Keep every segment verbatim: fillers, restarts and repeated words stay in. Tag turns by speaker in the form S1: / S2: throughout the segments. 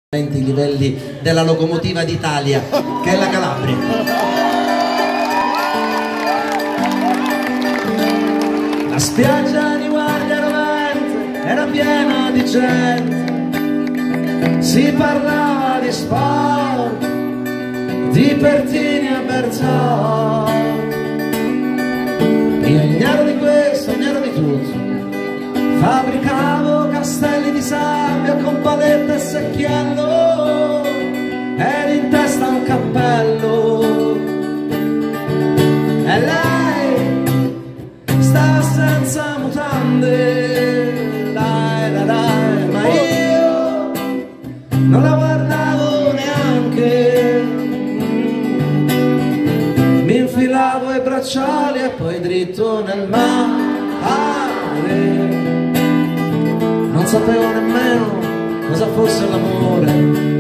S1: I livelli della locomotiva d'Italia, che è la Calabria. La spiaggia di Guardia Rovente era piena di gente, si parlava di sport, di Pertini a Berzò. Io ignaro di questo, ignaro di tutto, fabbricavo castelli di sabbia con palette e secchiello ed in testa un cappello, e lei stava senza mutande, dai, dai, dai, ma io non la guardavo neanche, mi infilavo i bracciali e poi dritto nel mare. Non sapevo nemmeno cosa fosse l'amore.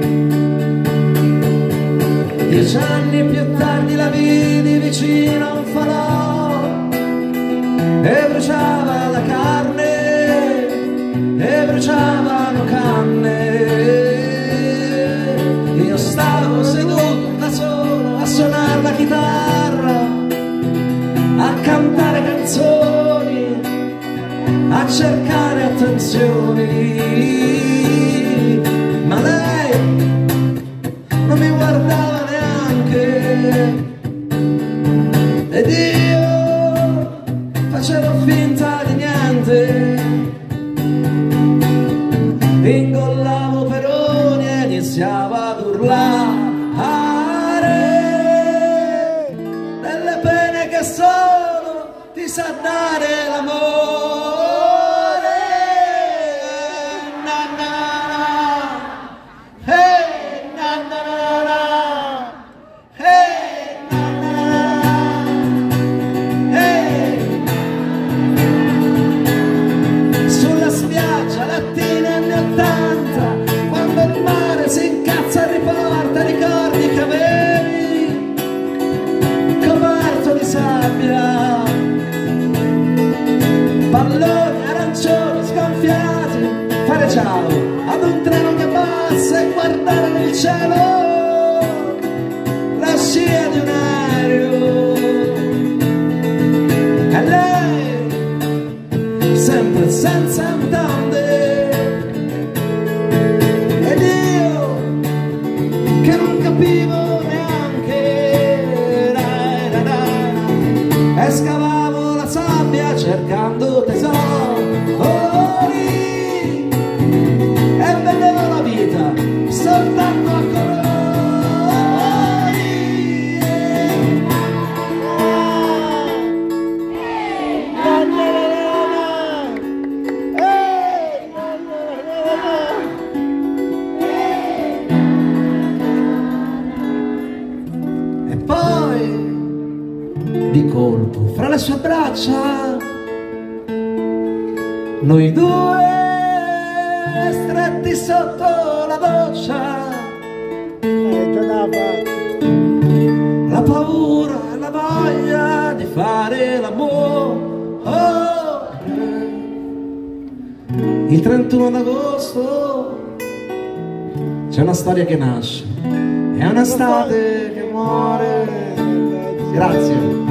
S1: Dieci anni più tardi la vidi vicino a un falò e bruciava la carne e bruciavano canne. Io stavo seduto da solo a suonare la chitarra, a cantare canzoni, a cercare attenzioni, ma lei non mi guardava neanche ed io facevo finta di niente, ingollavo Peroni e iniziavo ad urlare delle pene che solo ti sa dare l'amore. Palloni arancioni sgonfiati, fare ciao ad un treno che passa e guardare nel cielo la scia di un aereo, e lei sempre senza mutande ed io che non capivo neanche, dai, dai, dai, e scavavo la sabbia cercando tesori e vedevo la vita soltanto a colori. E poi di colpo fra le sue braccia noi due stretti sotto la doccia, la paura e la voglia di fare l'amore. Il trentuno d'agosto c'è una storia che nasce, è un'estate che muore. Grazie.